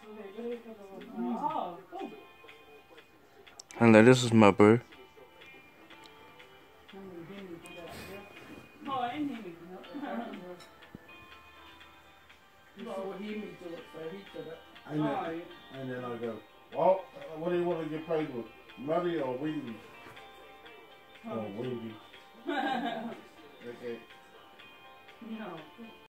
Hello, this is my boo. And then I go, well, what do you want to get paid with? Money or Wheaties? Oh, Wheaties. Okay. No.